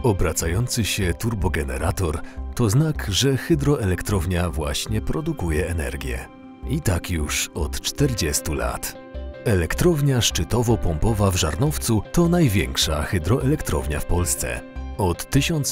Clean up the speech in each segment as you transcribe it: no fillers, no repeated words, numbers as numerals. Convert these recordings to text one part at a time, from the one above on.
Obracający się turbogenerator to znak, że hydroelektrownia właśnie produkuje energię. I tak już od 40 lat. Elektrownia szczytowo-pompowa w Żarnowcu to największa hydroelektrownia w Polsce. Od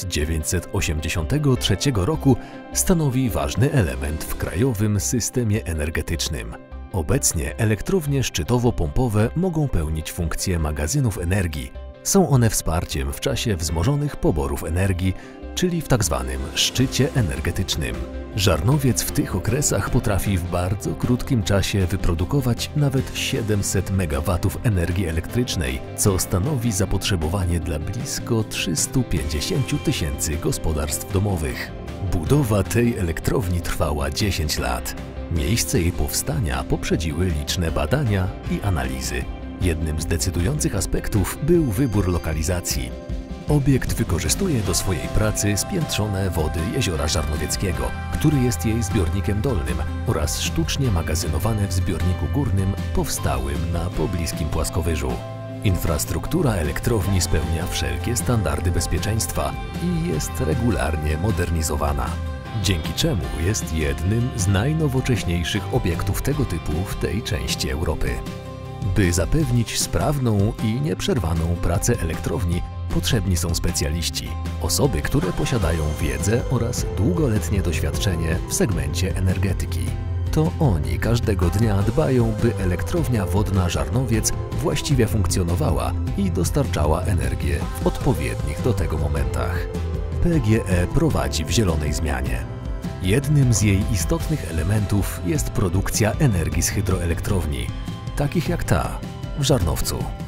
1983 roku stanowi ważny element w krajowym systemie energetycznym. Obecnie elektrownie szczytowo-pompowe mogą pełnić funkcję magazynów energii. Są one wsparciem w czasie wzmożonych poborów energii, czyli w tzw. szczycie energetycznym. Żarnowiec w tych okresach potrafi w bardzo krótkim czasie wyprodukować nawet 700 MW energii elektrycznej, co stanowi zapotrzebowanie dla blisko 350 000 gospodarstw domowych. Budowa tej elektrowni trwała 10 lat. Miejsce jej powstania poprzedziły liczne badania i analizy. Jednym z decydujących aspektów był wybór lokalizacji. Obiekt wykorzystuje do swojej pracy spiętrzone wody Jeziora Żarnowieckiego, który jest jej zbiornikiem dolnym, oraz sztucznie magazynowane w zbiorniku górnym powstałym na pobliskim płaskowyżu. Infrastruktura elektrowni spełnia wszelkie standardy bezpieczeństwa i jest regularnie modernizowana, dzięki czemu jest jednym z najnowocześniejszych obiektów tego typu w tej części Europy. By zapewnić sprawną i nieprzerwaną pracę elektrowni, potrzebni są specjaliści, osoby, które posiadają wiedzę oraz długoletnie doświadczenie w segmencie energetyki. To oni każdego dnia dbają, by elektrownia wodna Żarnowiec właściwie funkcjonowała i dostarczała energię w odpowiednich do tego momentach. PGE prowadzi w zielonej zmianie. Jednym z jej istotnych elementów jest produkcja energii z hydroelektrowni, takich jak ta w Żarnowcu.